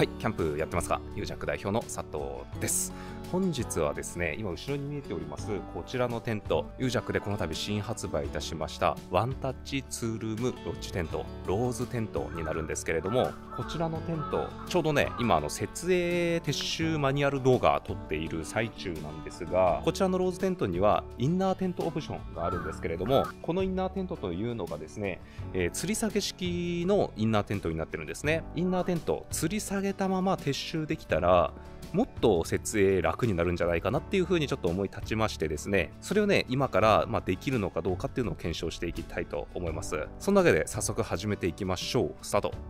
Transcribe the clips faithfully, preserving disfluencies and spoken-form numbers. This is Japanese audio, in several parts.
はい、キャンプやってますか？ユージャック代表の佐藤です。本日はですね、今後ろに見えておりますこちらのテント、ユージャックでこの度新発売いたしましたワンタッチツールームロッジテント、ローズテントになるんですけれども、こちらのテント、ちょうどね、今あの設営撤収マニュアル動画撮っている最中なんですが、こちらのローズテントにはインナーテントオプションがあるんですけれども、このインナーテントというのがですね、えー、吊り下げ式のインナーテントになってるんですね。インナーテント、吊り下げたまま撤収できたら、もっと設営楽になるんじゃないかなっていう風にちょっと思い立ちましてですね、それをね、今からまあできるのかどうかっていうのを検証していきたいと思います。そんなわけで早速始めていきましょう。スタート。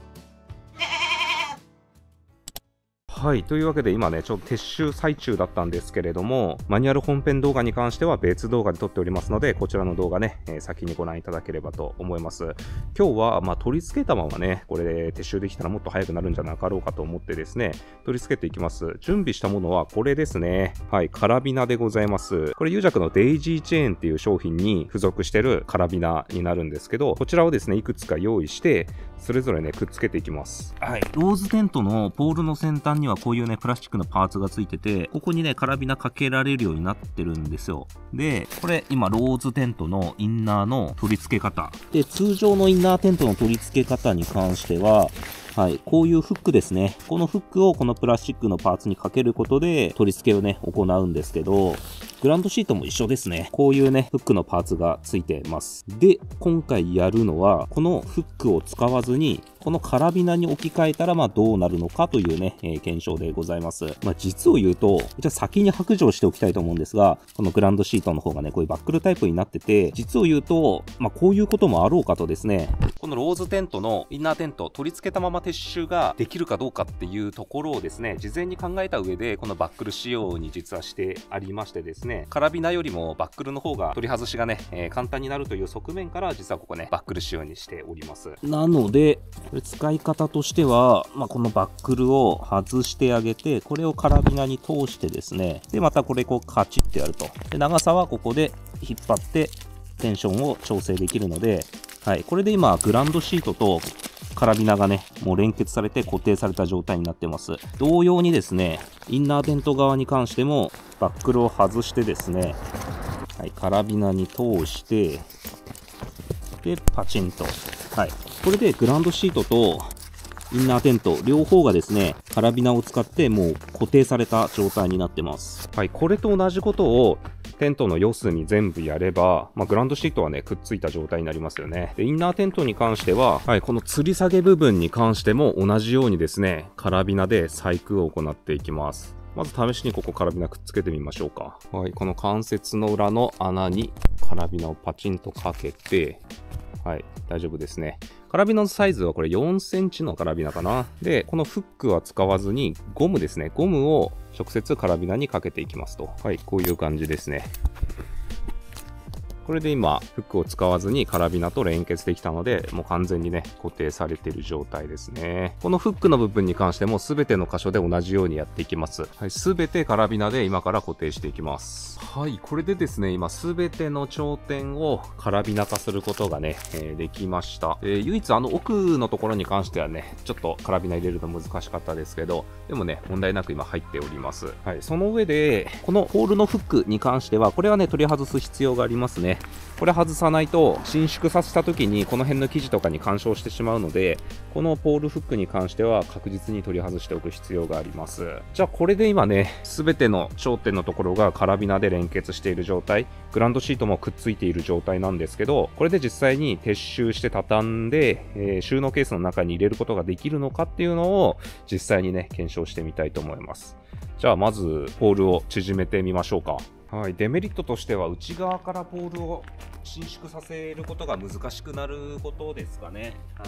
はい、というわけで今ね、ちょっと撤収最中だったんですけれども、マニュアル本編動画に関しては別動画で撮っておりますので、こちらの動画ね、えー、先にご覧いただければと思います。今日は、まあ、取り付けたままね、これで撤収できたらもっと早くなるんじゃなかろうかと思ってですね、取り付けていきます。準備したものはこれですね。はい、カラビナでございます。これ、ユージャックのデイジーチェーンっていう商品に付属してるカラビナになるんですけど、こちらをですね、いくつか用意して、それぞれね、くっつけていきます。はい、ローズテントのポールの先端にはこういうね、プラスチックのパーツがついてて、ここにね、カラビナかけられるようになってるんですよ。で、これ今、ローズテントのインナーの取り付け方。で、通常のインナーテントの取り付け方に関しては、はい、こういうフックですね。このフックをこのプラスチックのパーツにかけることで取り付けをね、行うんですけど、グランドシートも一緒ですね。こういうね、フックのパーツがついてます。で、今回やるのは、このフックを使わずに、このカラビナに置き換えたら、まあどうなるのかというね、えー、検証でございます。まあ実を言うと、じゃあ先に白状しておきたいと思うんですが、このグランドシートの方がね、こういうバックルタイプになってて、実を言うと、まあこういうこともあろうかとですね、このローズテントのインナーテント、取り付けたまま撤収ができるかどうかっていうところをですね、事前に考えた上で、このバックル仕様に実はしてありましてですね、カラビナよりもバックルの方が取り外しがね、えー、簡単になるという側面から、実はここね、バックル仕様にしております。なので、これ使い方としては、まあ、このバックルを外してあげて、これをカラビナに通してですね、で、またこれこうカチッてやると。で、長さはここで引っ張ってテンションを調整できるので、はい、これで今、グランドシートとカラビナがね、もう連結されて固定された状態になってます。同様にですね、インナーテント側に関しても、バックルを外してですね、はい、カラビナに通して、で、パチンと。はい。これでグランドシートとインナーテント、両方がですね、カラビナを使ってもう固定された状態になってます。はい。これと同じことをテントの四隅全部やれば、まあ、グランドシートはね、くっついた状態になりますよね。で、インナーテントに関しては、はい、この吊り下げ部分に関しても同じようにですね、カラビナで細工を行っていきます。まず試しにここカラビナくっつけてみましょうか。はい、この関節の裏の穴にカラビナをパチンとかけて、はい、大丈夫ですね。カラビナのサイズはこれよんセンチのカラビナかな。で、このフックは使わずにゴムですね。ゴムを直接カラビナにかけていきますと。はい、こういう感じですね。これで今、フックを使わずにカラビナと連結できたので、もう完全にね、固定されている状態ですね。このフックの部分に関しても全ての箇所で同じようにやっていきます。はい、全てカラビナで今から固定していきます。はい、これでですね、今全ての頂点をカラビナ化することがね、えー、できました。えー、唯一あの奥のところに関してはね、ちょっとカラビナ入れるの難しかったですけど、でもね、問題なく今入っております。はい、その上で、このポールのフックに関しては、これはね、取り外す必要がありますね。これ外さないと伸縮させた時にこの辺の生地とかに干渉してしまうので、このポールフックに関しては確実に取り外しておく必要があります。じゃあこれで今ね、全ての頂点のところがカラビナで連結している状態、グランドシートもくっついている状態なんですけど、これで実際に撤収して畳んで、えー、収納ケースの中に入れることができるのかっていうのを実際にね、検証してみたいと思います。じゃあまずポールを縮めてみましょうか。はい、デメリットとしては内側からポールを伸縮させることが難しくなることですかね。はい、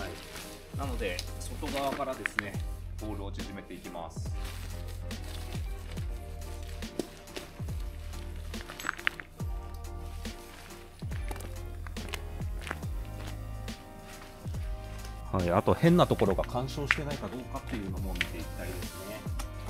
なので外側からですね、ポールを縮めていきます。はい、あと変なところが干渉してないかどうかっていうのも見ていきたいですね。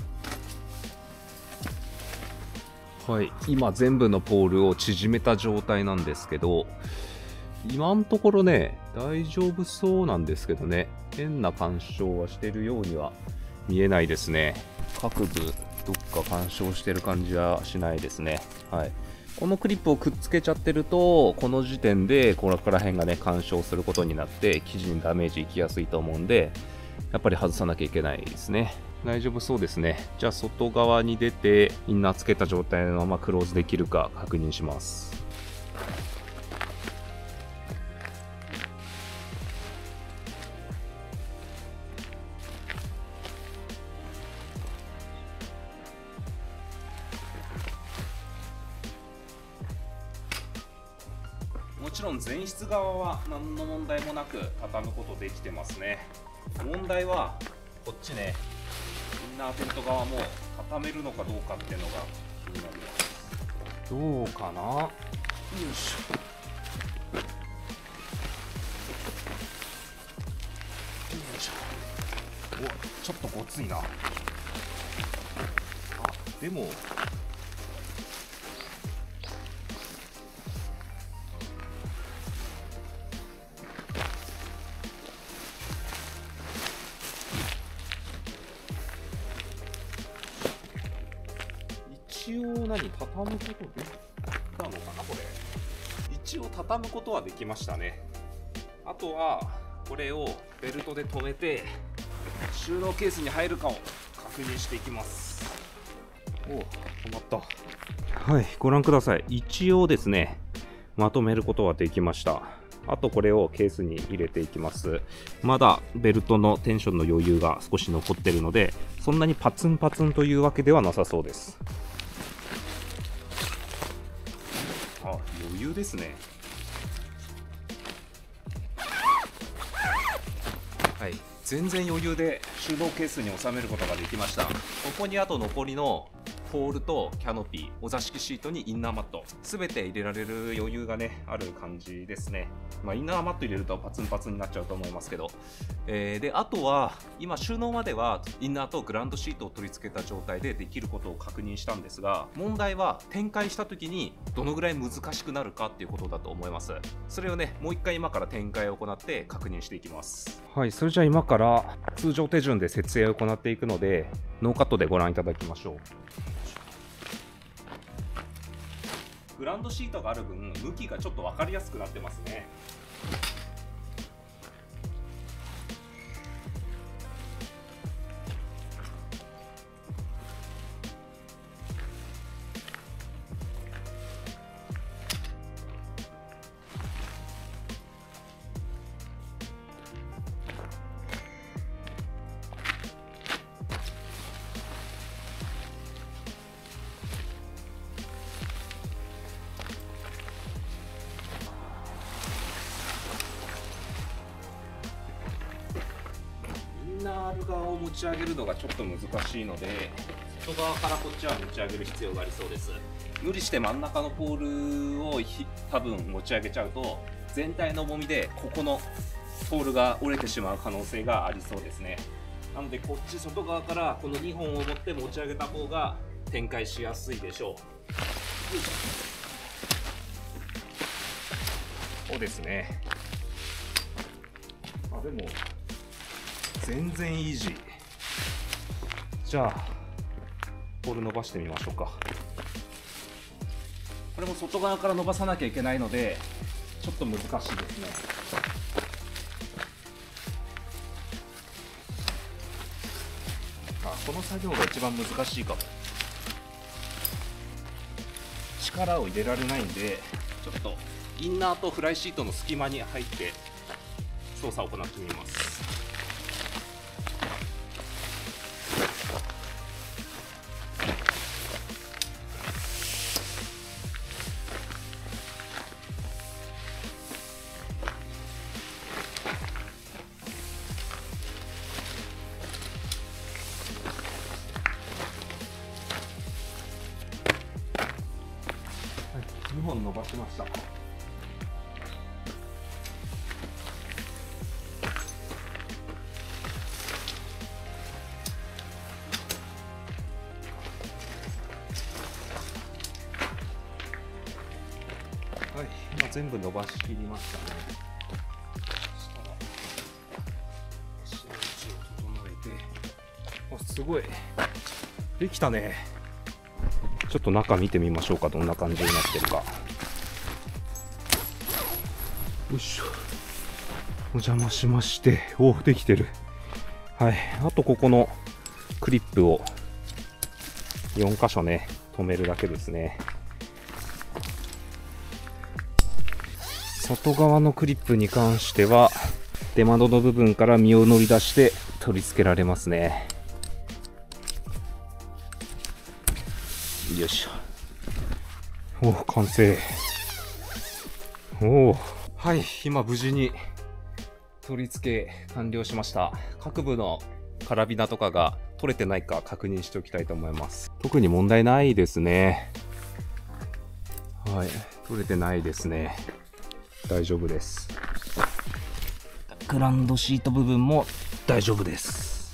はい、今全部のポールを縮めた状態なんですけど、今のところね、大丈夫そうなんですけどね、変な干渉はしてるようには見えないですね。各部どっか干渉してる感じはしないですね。はい、このクリップをくっつけちゃってると、この時点でここら辺がね干渉することになって生地にダメージいきやすいと思うんで、やっぱり外さなきゃいけないですね。大丈夫そうですね。じゃあ外側に出てインナーつけた状態のままクローズできるか確認します。もちろん前室側は何の問題もなく畳むことできてますね。問題はこっちね、インナーテント側も畳めるのかどうかっていうのが気になります。どうかな。よいしょ。よいしょ。お、ちょっとごついな。あ、でも一応何、畳むことできたのかな。これ一応畳むことはできましたね。あとはこれをベルトで留めて収納ケースに入るかを確認していきます。おお、止まった。はい、ご覧ください。一応ですね、まとめることはできました。あとこれをケースに入れていきます。まだベルトのテンションの余裕が少し残ってるので、そんなにパツンパツンというわけではなさそうです。あ、余裕ですね。はい、全然余裕で収納ケースに収めることができました。ここにあと残りのポールとキャノピー、お座敷シートにインナーマット、すべて入れられる余裕がねある感じですね。まあ、インナーマット入れるとパツンパツンになっちゃうと思いますけど、えー、であとは今収納まではインナーとグランドシートを取り付けた状態でできることを確認したんですが、問題は展開した時にどのぐらい難しくなるかっていうことだと思います。それをねもう一回今から展開を行って確認していきます。はい、それじゃあ今から通常手順で設営を行っていくので、ノーカットでご覧いただきましょう。グランドシートがある分、向きがちょっと分かりやすくなってますね。インナー側を持ち上げるのがちょっと難しいので、外側からこっちは持ち上げる必要がありそうです。無理して真ん中のポールを多分持ち上げちゃうと、全体の重みでここのポールが折れてしまう可能性がありそうですね。なのでこっち外側からこのにほんを持って持ち上げた方が展開しやすいでしょう。よいしょ。そうですね。あ、でも全然イージー。じゃあポール伸ばしてみましょうか。これも外側から伸ばさなきゃいけないのでちょっと難しいですね。あ、この作業が一番難しいかも。力を入れられないんで、ちょっとインナーとフライシートの隙間に入って操作を行ってみます。にほん伸ばしました。はい、今全部伸ばしきりましたね。そしたら足の位置を整えて、 お、すごいできたね。ちょっと中見てみましょうか、どんな感じになってるか。よいしょ、お邪魔しまして、お、できてる。はい、あとここのクリップをよん箇所ね止めるだけですね。外側のクリップに関しては出窓の部分から身を乗り出して取り付けられますね。よいしょ。お、完成。おお、はい、今無事に取り付け完了しました。各部のカラビナとかが取れてないか確認しておきたいと思います。特に問題ないですね。はい、取れてないですね。大丈夫です。グランドシート部分も大丈夫です。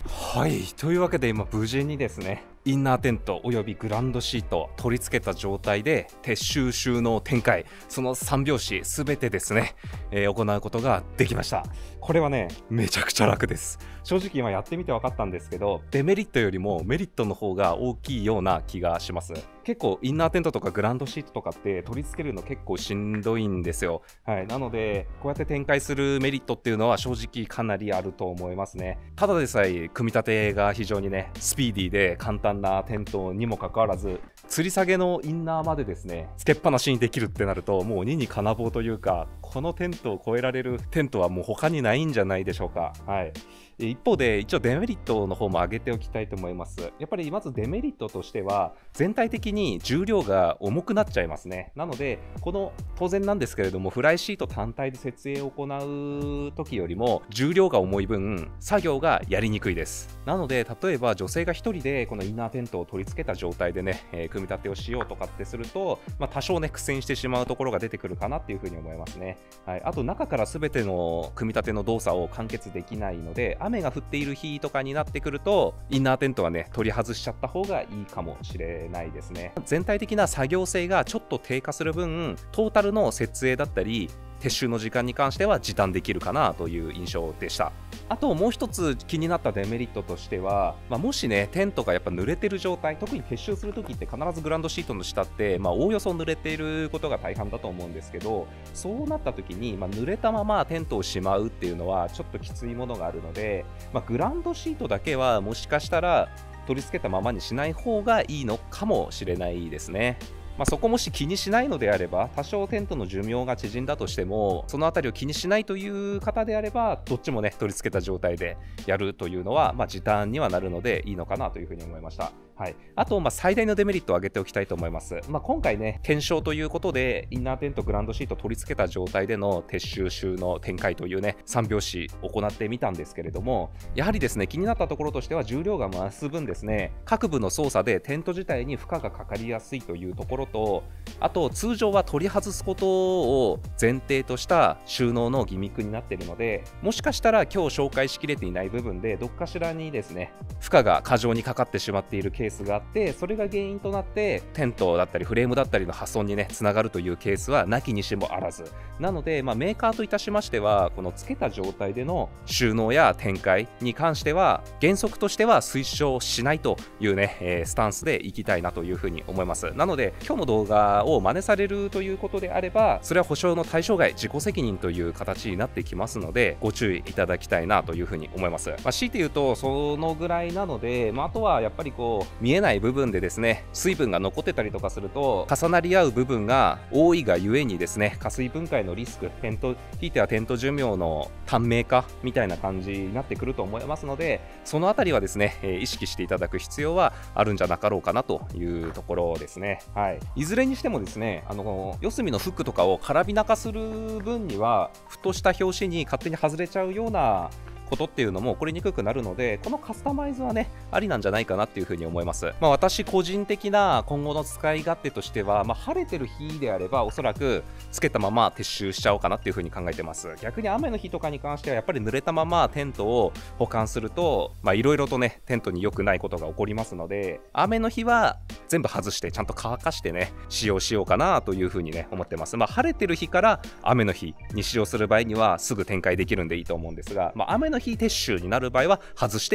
はい、というわけで今無事にですね、インナーテントおよびグランドシート取り付けた状態で撤収収納展開、そのさん拍子すべてですね、えー、行うことができました。これはね、めちゃくちゃ楽です。正直今やってみて分かったんですけど、デメリットよりもメリットの方が大きいような気がします。結構インナーテントとかグランドシートとかって取り付けるの結構しんどいんですよ。はい、なのでこうやって展開するメリットっていうのは正直かなりあると思いますね。ただでさえ組み立てが非常にねスピーディーで簡単なテントにもかかわらず、吊り下げのインナーまでですねつけっぱなしにできるってなると、もうににかなぼうというか、このテントを超えられるテントはもう他にないんじゃないでしょうか。はい、一方で一応デメリットの方も挙げておきたいと思います。やっぱりまずデメリットとしては全体的に重量が重くなっちゃいますね。なのでこの当然なんですけれども、フライシート単体で設営を行う時よりも重量が重い分作業がやりにくいです。なので例えば女性がひとりでこのインナーテントを取り付けた状態でね、えー、組み立てをしようとかってすると、まあ、多少ね苦戦してしまうところが出てくるかなっていうふうに思いますね。はい、あと中から全ての組み立ての動作を完結できないので、雨が降っている日とかになってくるとインナーテントはね取り外しちゃった方がいいかもしれないですね。全体的な作業性がちょっと低下する分、トータルの設営だったり撤収の時間に関しては時短できるかなという印象でした。あともう一つ気になったデメリットとしては、まあ、もしねテントがやっぱ濡れてる状態、特に撤収するときって必ずグランドシートの下って、まあ、おおよそ濡れていることが大半だと思うんですけど、そうなったときに、まあ、濡れたままテントをしまうっていうのはちょっときついものがあるので、まあ、グランドシートだけはもしかしたら取り付けたままにしない方がいいのかもしれないですね。まあ、そこもし気にしないのであれば、多少テントの寿命が縮んだとしてもそのあたりを気にしないという方であれば、どっちもね取り付けた状態でやるというのは、まあ、時短にはなるのでいいのかなというふうに思いました。はい、あと、まあ、最大のデメリットを挙げておきたいと思います。まあ、今回ね検証ということでインナーテントグランドシート取り付けた状態での撤収収納展開というねさん拍子行ってみたんですけれども、やはりですね気になったところとしては、重量が増す分ですね各部の操作でテント自体に負荷がかかりやすいというところと、あと通常は取り外すことを前提とした収納のギミックになっているので、もしかしたら今日紹介しきれていない部分でどっかしらにですね負荷が過剰にかかってしまっているケースがあって、それが原因となってテントだったりフレームだったりの破損にねつながるというケースはなきにしもあらずなので、まあ、メーカーといたしましてはこのつけた状態での収納や展開に関しては原則としては推奨しないというね、えー、スタンスでいきたいなというふうに思います。なので今日の動画を真似されるということであれば、それは保証の対象外、自己責任という形になってきますのでご注意いただきたいなというふうに思います。まあ、強いて言うとそのぐらいなので、まあ、あとはやっぱりこう見えない部分でですね水分が残ってたりとかすると重なり合う部分が多いがゆえにですね加水分解のリスク、テントひいてはテント寿命の短命化みたいな感じになってくると思いますので、そのあたりはですね、えー、意識していただく必要はあるんじゃなかろうかなというところですね。はい、いずれにしてもですね、あの四隅のフックとかをカラビナ化する分にはふとした拍子に勝手に外れちゃうようなことっていうのも起こりにくくなるので、このカスタマイズはねありなんじゃないかなっていうふうに思います。まあ、私個人的な今後の使い勝手としては、まあ、晴れてる日であればおそらくつけたまま撤収しちゃおうかなっていうふうに考えてます。逆に雨の日とかに関してはやっぱり濡れたままテントを保管するといろいろとねテントに良くないことが起こりますので、雨の日は全部外してちゃんと乾かしてね使用しようかなというふうにね思ってます。まあ、晴れてる日から雨の日に使用する場合にはすぐ展開できるんでいいと思うんですが、まあ、雨の非撤収になる場合は外して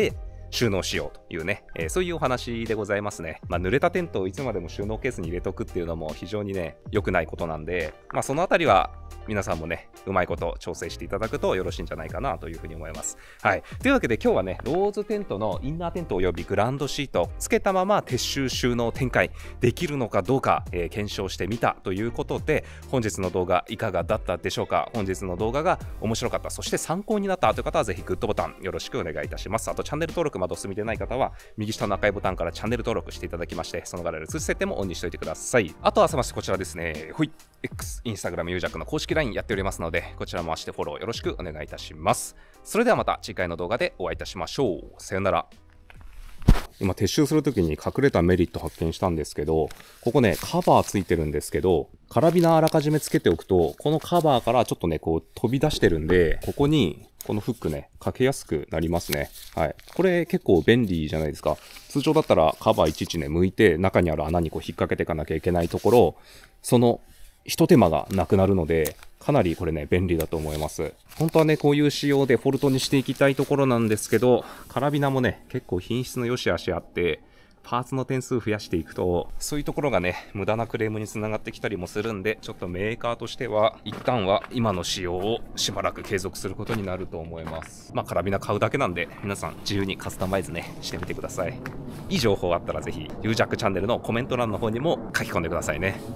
収納しようというね、えー、そういうお話でございますね。まあ、濡れたテントをいつまでも収納ケースに入れとくっていうのも非常にね、良くないことなんで、まあ、そのあたりは皆さんもね、うまいこと調整していただくとよろしいんじゃないかなというふうに思います。はい。というわけで今日はね、ローズテントのインナーテントおよびグランドシート、つけたまま撤収収納展開できるのかどうか、えー、検証してみたということで、本日の動画いかがだったでしょうか。本日の動画が面白かった、そして参考になったという方はぜひグッドボタンよろしくお願いいたします。あとチャンネル登録まだお済みでない方は、右下の赤いボタンからチャンネル登録していただきまして、その柄の通知設定もオンにしておいてください。あとはあせましてこちらですね、ほい、X、Instagram、ユージャックの公式 ライン やっておりますので、こちらも回してフォローよろしくお願いいたします。それではまた次回の動画でお会いいたしましょう。さよなら。今撤収するときに隠れたメリット発見したんですけど、ここね、カバーついてるんですけど、カラビナあらかじめつけておくと、このカバーからちょっとね、こう飛び出してるんで、ここにこのフックね、かけやすくなりますね。はい。これ結構便利じゃないですか。通常だったらカバーいちいちね、剥いて中にある穴にこう引っ掛けていかなきゃいけないところ、その一手間がなくなるので、かなりこれね、便利だと思います。本当はね、こういう仕様でフォルトにしていきたいところなんですけど、カラビナもね、結構品質の良し悪しあって、パーツの点数増やしていくと、そういうところがね、無駄なクレームにつながってきたりもするんで、ちょっとメーカーとしては、一旦は今の仕様をしばらく継続することになると思います。まあ、カラビナ買うだけなんで、皆さん自由にカスタマイズね、してみてください。いい情報あったらぜひ、ユージャックチャンネルのコメント欄の方にも書き込んでくださいね。